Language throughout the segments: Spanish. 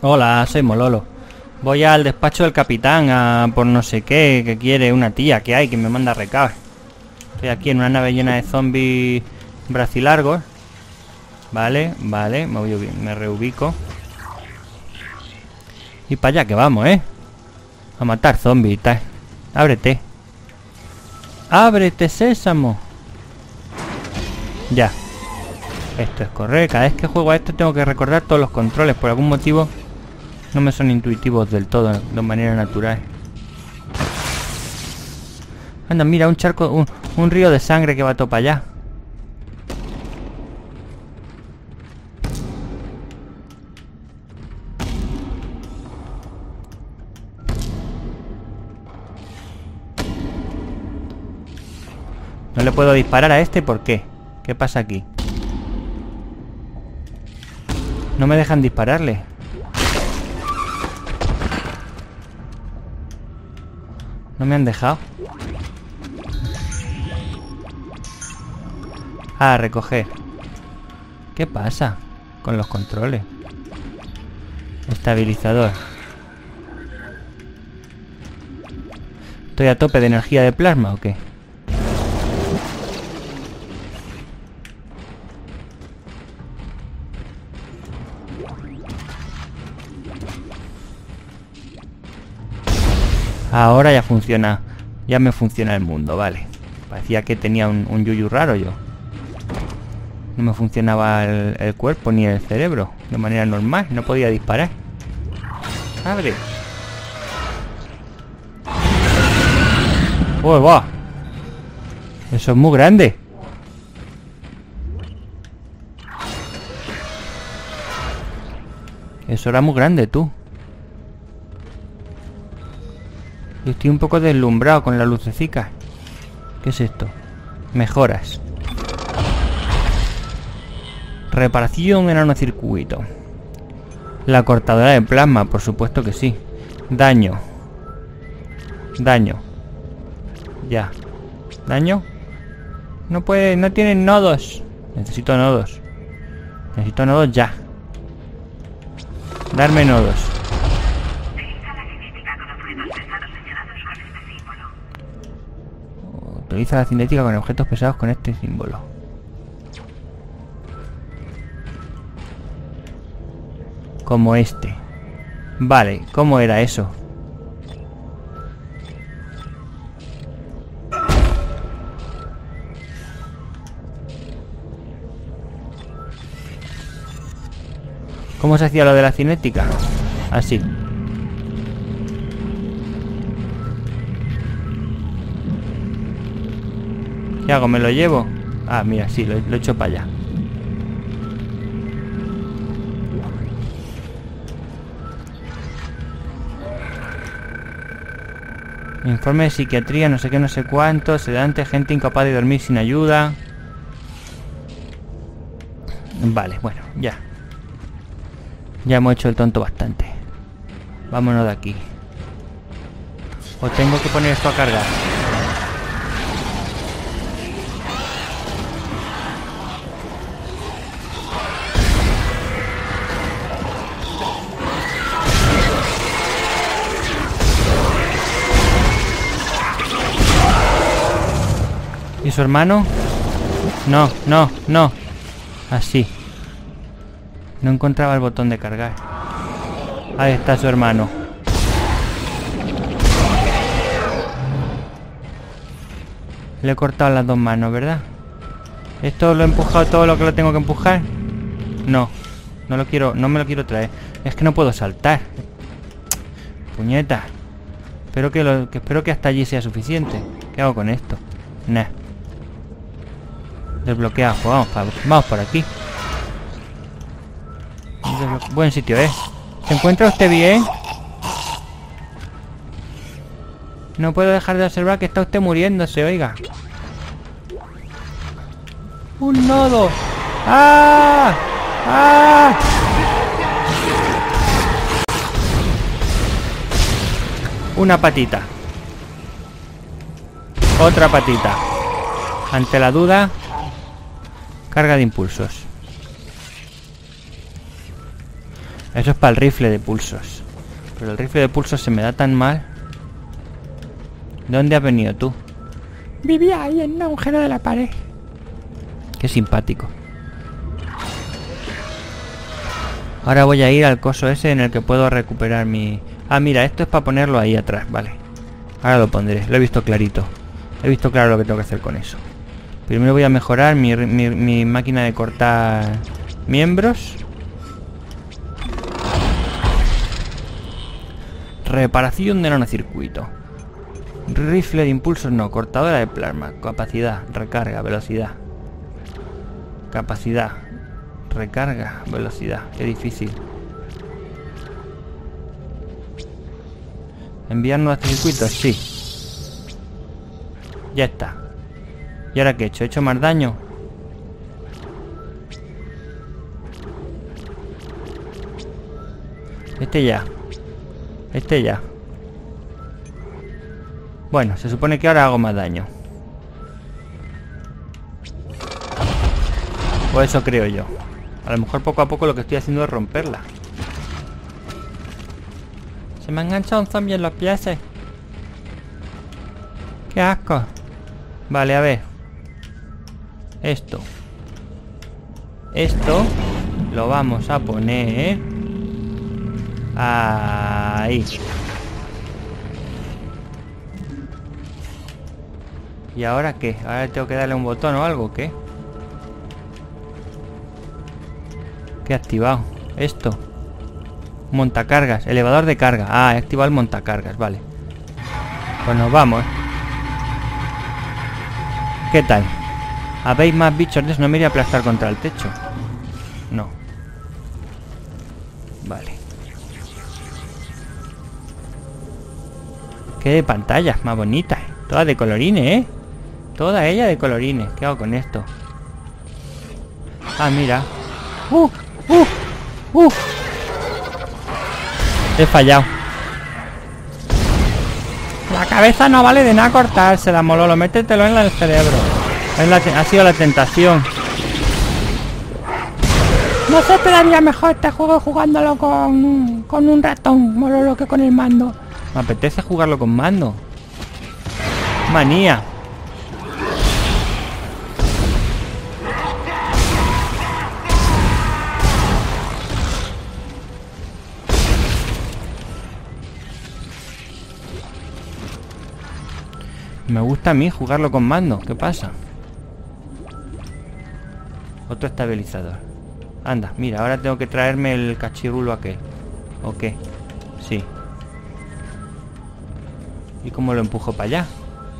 Hola, soy Mololo. Voy al despacho del capitán a por no sé qué, que quiere una tía que hay, que me manda recados. Estoy aquí en una nave llena de zombies bracilargos. Vale, me reubico. Y para allá que vamos, a matar zombies y tal. Ábrete. Ábrete, sésamo. Ya. Esto es correr. Cada vez que juego a esto tengo que recordar todos los controles. Por algún motivo no me son intuitivos del todo, de manera natural. Anda, mira, un charco, un río de sangre que va todo para allá. No le puedo disparar a este, ¿por qué? ¿Qué pasa aquí? No me dejan dispararle. No me han dejado. Ah, recoger. ¿Qué pasa con los controles? Estabilizador. ¿Estoy a tope de energía de plasma o qué? Ahora ya funciona. Ya me funciona el mundo, vale. Parecía que tenía un yuyu raro yo. No me funcionaba el cuerpo ni el cerebro de manera normal. No podía disparar. ¡Abre! ¡Oh, va! Eso es muy grande. Eso era muy grande, tú. Yo estoy un poco deslumbrado con la lucecica. ¿Qué es esto? Mejoras. Reparación en nanocircuito. La cortadora de plasma, por supuesto que sí. Daño. Daño. Ya. ¿Daño? No puede, no tienen nodos. Necesito nodos. Necesito nodos ya. Darme nodos. Utiliza la cinética con objetos pesados con este símbolo. Como este. Vale, ¿cómo era eso? ¿Cómo se hacía lo de la cinética? Así. ¿Qué hago? ¿Me lo llevo? Ah, mira, sí, lo he hecho para allá. Informe de psiquiatría, no sé qué, no sé cuánto. Sedante, gente incapaz de dormir sin ayuda. Vale, bueno, ya. Ya hemos hecho el tonto bastante. Vámonos de aquí. O tengo que poner esto a cargar. ¿Y su hermano? No, no, no. Así. No encontraba el botón de cargar. Ahí está su hermano. Le he cortado las dos manos, ¿verdad? ¿Esto lo he empujado todo lo que lo tengo que empujar? No. No lo quiero, no me lo quiero traer. Es que no puedo saltar. Puñeta. Espero que hasta allí sea suficiente. ¿Qué hago con esto? Nah. Desbloqueado. Pues vamos por aquí. Buen sitio, ¿Se encuentra usted bien? No puedo dejar de observar que está usted muriéndose, oiga. ¡Un nodo! ¡Ah! ¡Ah! Una patita. Otra patita. Ante la duda, carga de impulsos. Eso es para el rifle de pulsos. Pero el rifle de pulsos se me da tan mal. ¿Dónde has venido tú? Vivía ahí en un agujero de la pared. Qué simpático. Ahora voy a ir al coso ese en el que puedo recuperar mi... Ah, mira, esto es para ponerlo ahí atrás, vale. Ahora lo pondré, lo he visto clarito. He visto claro lo que tengo que hacer con eso. Primero voy a mejorar mi máquina de cortar miembros. Reparación de nanocircuito. Rifle de impulsos no, cortadora de plasma. Capacidad, recarga, velocidad. Capacidad, recarga, velocidad. Qué difícil. ¿Enviar nuevos circuitos? Sí. Ya está. ¿Y ahora qué he hecho? ¿He hecho más daño? Este ya. Este ya. Bueno, se supone que ahora hago más daño. O eso creo yo. A lo mejor poco a poco lo que estoy haciendo es romperla. Se me ha enganchado un zombie en los pies. ¡Qué asco! Vale, a ver. Esto lo vamos a poner ahí. ¿Y ahora qué? ¿Ahora tengo que darle un botón o algo? ¿Qué? ¿Qué he activado? Esto. Montacargas. Elevador de carga. Ah, he activado el montacargas, vale. Pues nos vamos. ¿Qué tal? ¿Habéis más bichos de eso? No me iría a aplastar contra el techo. No. Vale. Qué pantallas más bonitas. Todas de colorines, ¿eh? Toda ella de colorines. ¿Qué hago con esto? Ah, mira. He fallado. La cabeza no vale de nada cortársela, Mololo. Métetelo en el cerebro. Ha sido la tentación. No se te daría mejor este juego jugándolo con un ratón, Mololo, que con el mando. Me apetece jugarlo con mando. Manía. Me gusta a mí jugarlo con mando. ¿Qué pasa? Otro estabilizador. Anda, mira, ahora tengo que traerme el cachirulo aquel. ¿O qué? Sí. ¿Y cómo lo empujo para allá?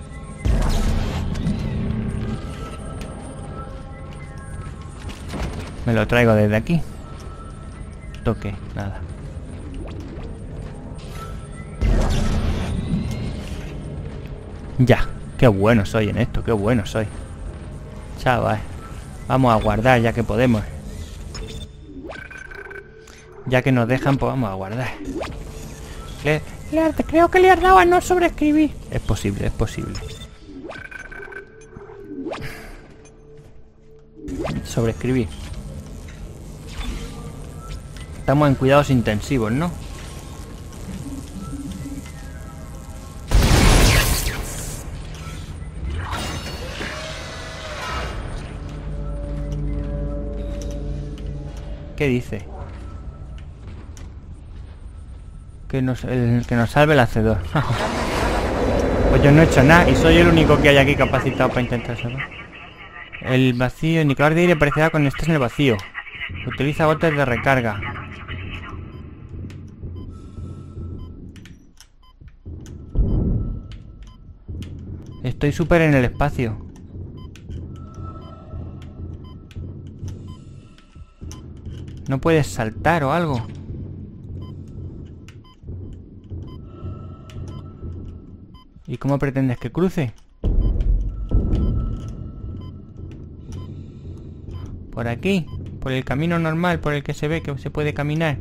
Me lo traigo desde aquí. Toque, nada. Ya, qué bueno soy en esto, qué bueno soy. Chaval, vamos a guardar ya que podemos. Ya que nos dejan, pues vamos a guardar. Creo que le has dado a no sobreescribir. Es posible, es posible. Sobreescribir. Estamos en cuidados intensivos, ¿no? ¿Qué dice? Que nos salve el hacedor. Pues yo no he hecho nada y soy el único que hay aquí capacitado para intentar salvar. El vacío, indicador de aire aparecerá cuando estés en el vacío. Utiliza botes de recarga. Estoy súper en el espacio. ¿No puedes saltar o algo? ¿Y cómo pretendes que cruce? Por aquí, por el camino normal, por el que se ve que se puede caminar.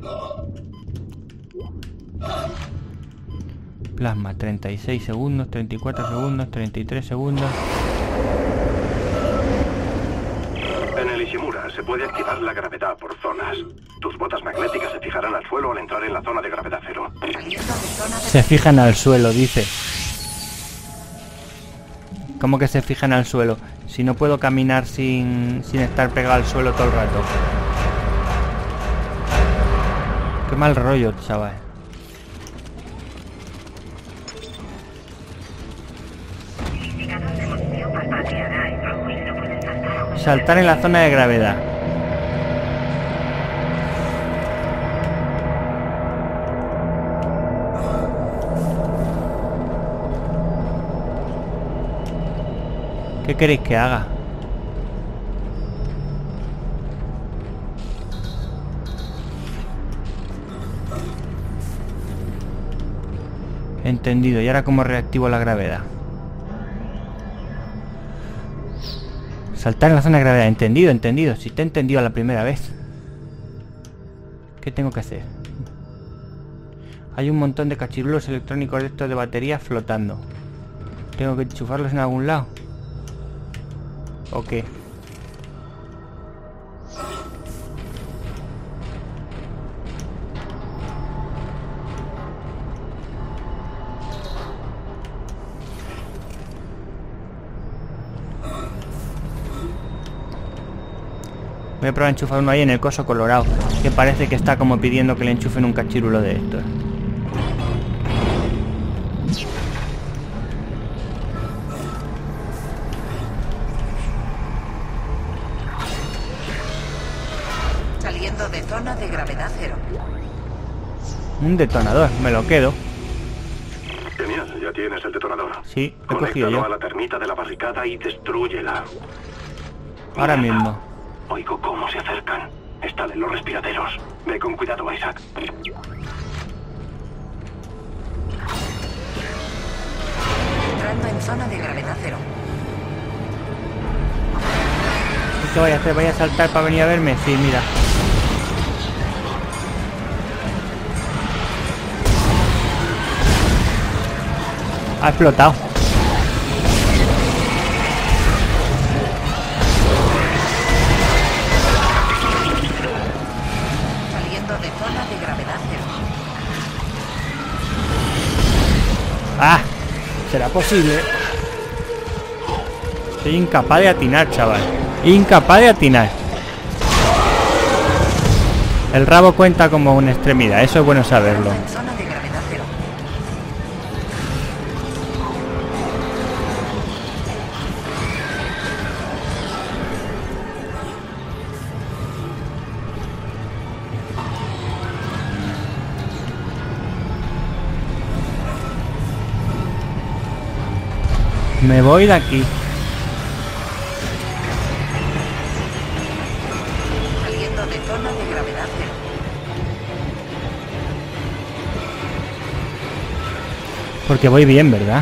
Plasma, 36 segundos, 34 segundos, 33 segundos. En el Ishimura se puede Puede activar la gravedad por zonas. Tus botas magnéticas se fijarán al suelo al entrar en la zona de gravedad cero. Se fijan al suelo, dice. ¿Cómo que se fijan al suelo? Si no puedo caminar sin estar pegado al suelo todo el rato. Qué mal rollo, chaval. Saltar en la zona de gravedad. ¿Qué queréis que haga? Entendido. ¿Y ahora cómo reactivo la gravedad? Saltar en la zona de gravedad. Entendido, entendido. Si te he entendido la primera vez. ¿Qué tengo que hacer? Hay un montón de cachirulos electrónicos de estos de batería flotando. ¿Tengo que enchufarlos en algún lado? ¿O qué? Voy a probar a enchufar uno ahí en el coso colorado, que parece que está como pidiendo que le enchufen un cachirulo de estos. Saliendo de zona de gravedad cero. Un detonador, me lo quedo. Genial, ya tienes el detonador. Sí, lo he cogido Conéctalo yo. a la termita de la barricada y destrúyela. Ahora Mierda. mismo. Oigo cómo se acercan. Están en los respiraderos. Ve con cuidado, Isaac. Entrando en zona de gravedad cero. ¿Y qué vaya a hacer? ¿Vaya a saltar para venir a verme? Sí, mira. Ha explotado. Saliendo de zona de gravedad cero. ¡Ah! ¿Será posible? Soy incapaz de atinar, chaval. Incapaz de atinar. El rabo cuenta como una extremidad. Eso es bueno saberlo. En zona de gravedad cero. Me voy de aquí. Saliendo de zona de gravedad cero. Porque voy bien, ¿verdad?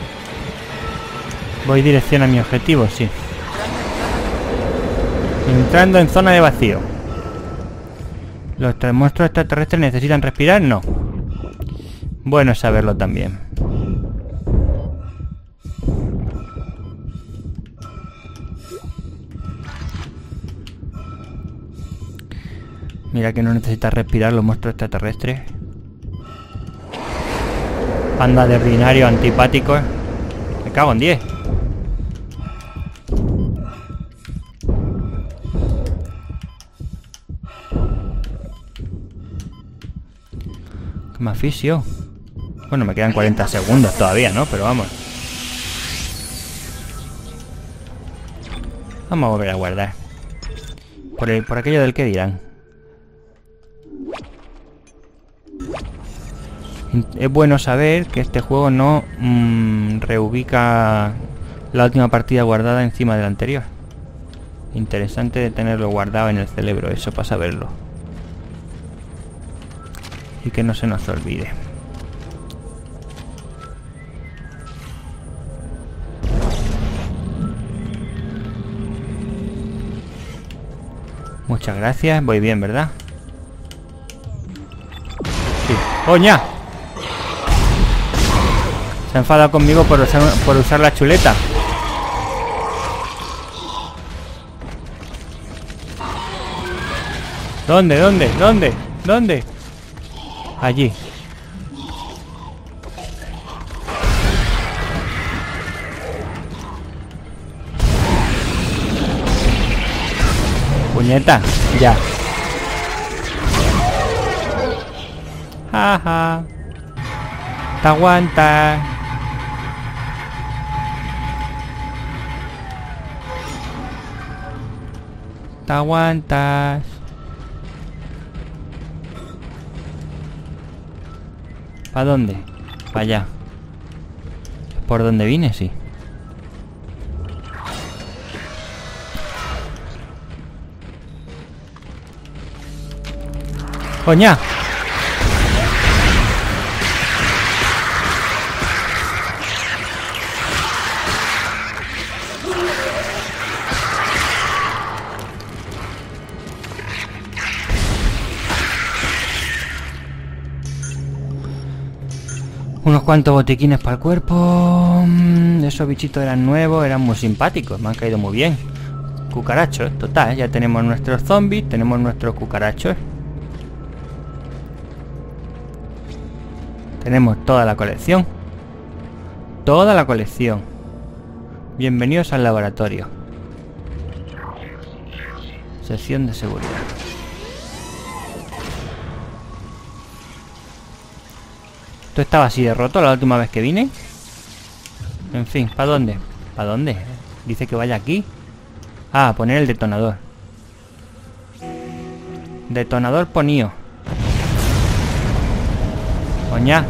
Voy dirección a mi objetivo, sí. Entrando en zona de vacío. ¿Los monstruos extraterrestres necesitan respirar? No. Bueno saberlo también. Mira que no necesita respirar los monstruos extraterrestres. Panda de ordinario antipáticos. Me cago en 10. Que me asfixio. Bueno, me quedan 40 segundos todavía, ¿no? Pero vamos. Vamos a volver a guardar. Por aquello del que dirán. Es bueno saber que este juego no reubica la última partida guardada encima de la anterior. Interesante de tenerlo guardado en el cerebro, eso para saberlo. Y que no se nos olvide. Muchas gracias, voy bien, ¿verdad? Sí. ¡Coña! Se ha enfadado conmigo por usar la chuleta. ¿Dónde? ¿Dónde? ¿Dónde? ¿Dónde? Allí. Puñeta, ya. Jaja. Te aguantas. Te aguantas. ¿Para dónde? Para allá. ¿Por dónde vine? Sí. ¡Coña! Unos cuantos botiquines para el cuerpo. Esos bichitos eran nuevos, eran muy simpáticos, me han caído muy bien. Cucarachos, total, ya tenemos nuestros zombies, tenemos nuestros cucarachos. Tenemos toda la colección. Toda la colección. Bienvenidos al laboratorio. Sección de seguridad. ¿Esto estaba así de roto la última vez que vine? En fin, ¿para dónde? ¿Para dónde? Dice que vaya aquí. Ah, poner el detonador. Detonador ponío. Coña.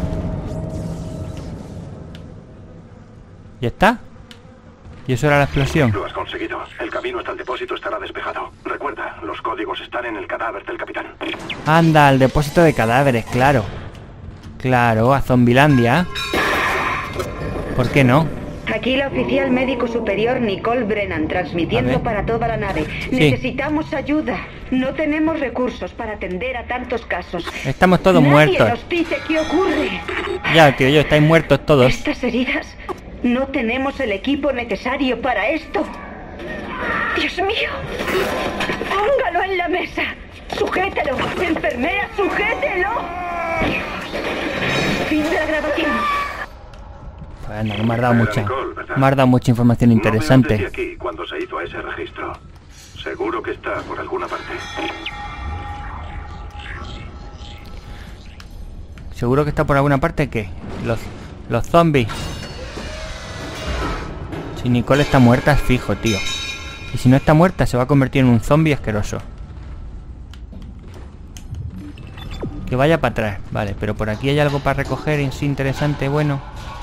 ¿Ya está? ¿Y eso era la explosión? Lo has conseguido. El camino hasta el depósito estará despejado. Recuerda, los códigos están en el cadáver del capitán. Anda, al depósito de cadáveres, claro. Claro, a Zombilandia. ¿Por qué no? Aquí la oficial médico superior Nicole Brennan, transmitiendo para toda la nave. Sí. Necesitamos ayuda. No tenemos recursos para atender a tantos casos. Estamos todos muertos. Nadie nos dice qué ocurre. Ya, tío, yo, estáis muertos todos. Estas heridas... No tenemos el equipo necesario para esto. ¡Dios mío! ¡Póngalo en la mesa! ¡Sujételo! ¡Enfermera, sujételo! Fin de la grabación. Pues anda, que me has dado mucha. Nicole, ¿verdad? Me has dado mucha información interesante. No me aquí cuando se hizo ese registro. Seguro que está por alguna parte. ¿Seguro que está por alguna parte? ¿Qué? Los zombies. Si Nicole está muerta es fijo, tío. Y si no está muerta se va a convertir en un zombie asqueroso. Que vaya para atrás. Vale, pero por aquí hay algo para recoger en sí interesante, bueno.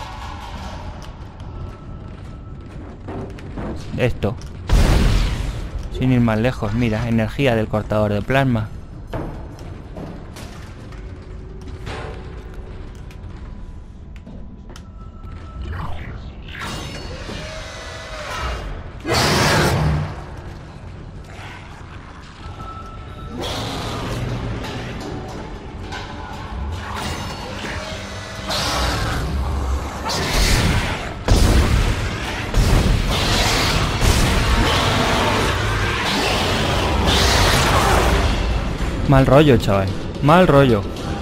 Esto. Sin ir más lejos, mira, energía del cortador de plasma. Mal rollo, chaval. Mal rollo.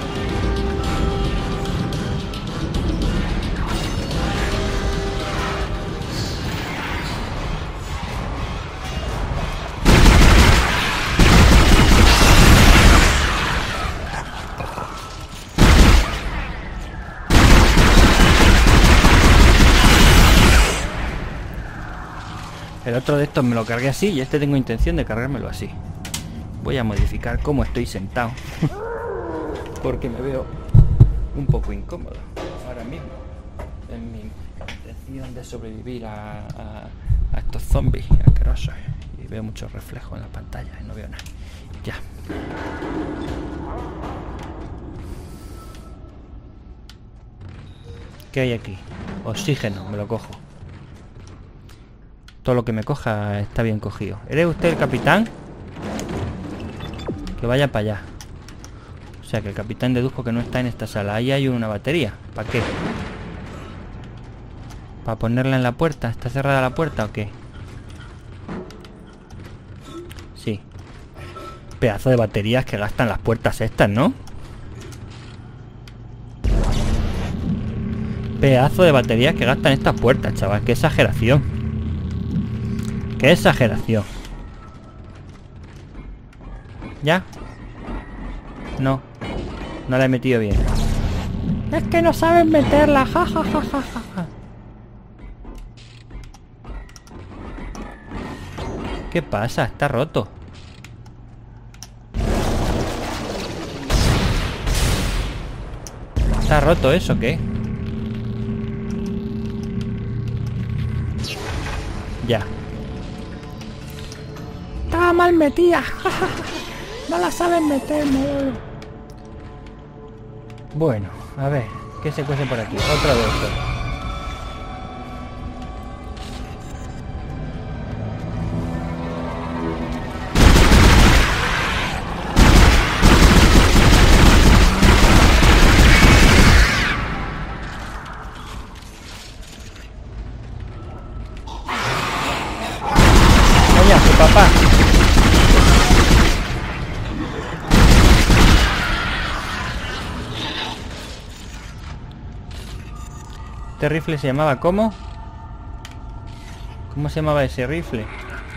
El otro de estos me lo cargué así y este tengo intención de cargármelo así. Voy a modificar cómo estoy sentado. Porque me veo un poco incómodo ahora mismo. En mi intención de sobrevivir a estos zombies asquerosos. Y veo muchos reflejos en la pantalla y no veo nada. Ya. ¿Qué hay aquí? Oxígeno, me lo cojo. Todo lo que me coja está bien cogido. ¿Eres usted el capitán? Que vaya para allá. O sea que el capitán deduzco que no está en esta sala. Ahí hay una batería. ¿Para qué? ¿Para ponerla en la puerta? ¿Está cerrada la puerta o qué? Sí. Pedazo de baterías que gastan las puertas estas, ¿no? Pedazo de baterías que gastan estas puertas, chaval. Qué exageración. Qué exageración. ¿Ya? No. No la he metido bien. Es que no saben meterla, ja, ja, ja, ja, ja, ja. ¿Qué pasa? Está roto. ¿Está roto eso o qué? Ya. Estaba mal metida. Ja, ja, ja. No la saben meter, Mololo. Bueno, a ver. ¿Qué se cuece por aquí? Otro de estos. Vaya, su papá. Este rifle se llamaba ¿cómo? ¿Cómo se llamaba ese rifle?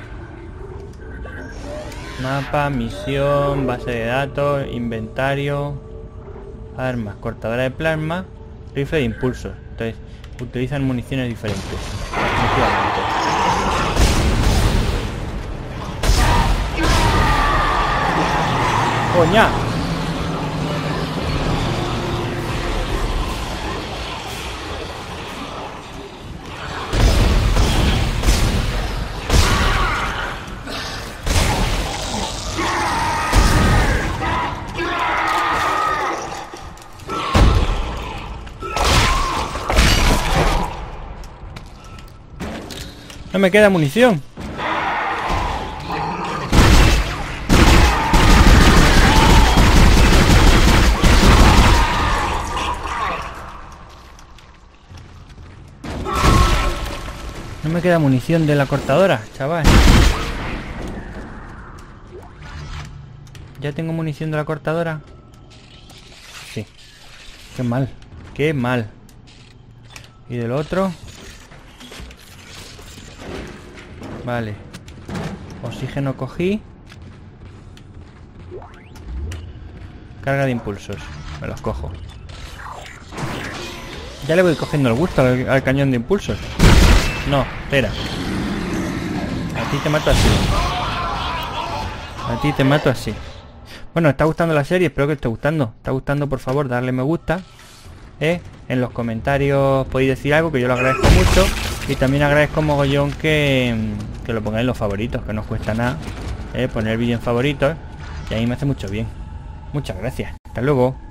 Mapa, misión, base de datos, inventario, armas, cortadora de plasma, rifle de impulsos. Entonces, utilizan municiones diferentes. Definitivamente. ¡Coña! No me queda munición. No me queda munición de la cortadora, chaval. ¿Ya tengo munición de la cortadora? Sí. Qué mal. Qué mal. ¿Y del otro? Vale. Oxígeno cogí. Carga de impulsos. Me los cojo. Ya le voy cogiendo el gusto al cañón de impulsos. No, espera. A ti te mato así. A ti te mato así. Bueno, ¿está gustando la serie? Espero que esté gustando. ¿Está gustando? Por favor, darle me gusta. En los comentarios podéis decir algo, que yo lo agradezco mucho. Y también agradezco mogollón que lo pongáis en los favoritos, que no os cuesta nada. Poner vídeo en favoritos. Y a mí me hace mucho bien. Muchas gracias. Hasta luego.